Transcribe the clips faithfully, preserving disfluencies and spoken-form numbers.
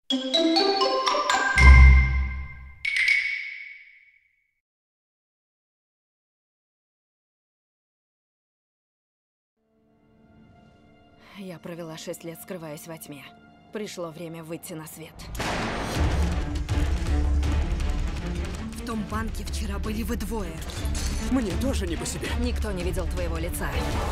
Я провела шесть лет, скрываясь во тьме. Пришло время выйти на свет. В том банке вчера были вы двое. Мне тоже не по себе. Никто не видел твоего лица.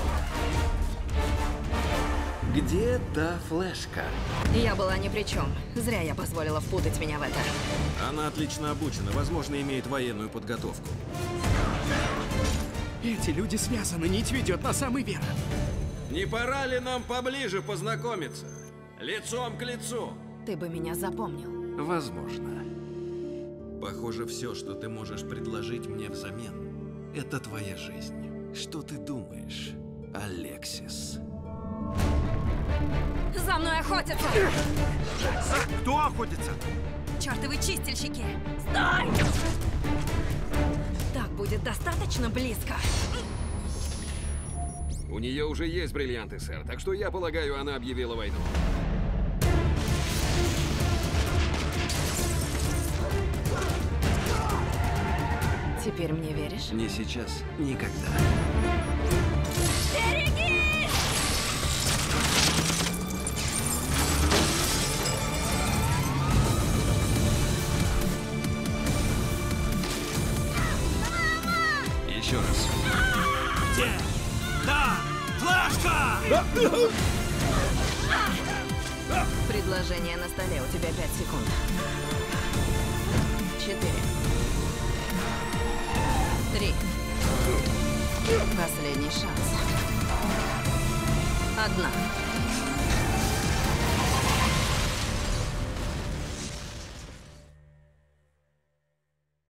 Где та флешка? Я была ни при чем. Зря я позволила впутать меня в это. Она отлично обучена, возможно, имеет военную подготовку. Эти люди связаны, нить ведет на самый верх. Не пора ли нам поближе познакомиться? Лицом к лицу. Ты бы меня запомнил. Возможно. Похоже, все, что ты можешь предложить мне взамен, это твоя жизнь. Что ты думаешь, Алексис? За мной охотятся! Кто охотится? Чёртовы чистильщики! Стой! Так будет достаточно близко. У нее уже есть бриллианты, сэр, так что я полагаю, она объявила войну. Теперь мне веришь? Не сейчас, никогда. Берегись! Еще раз. Где? Да! Флешка! Предложение на столе. У тебя пять секунд. Четыре. Три. Последний шанс. Одна.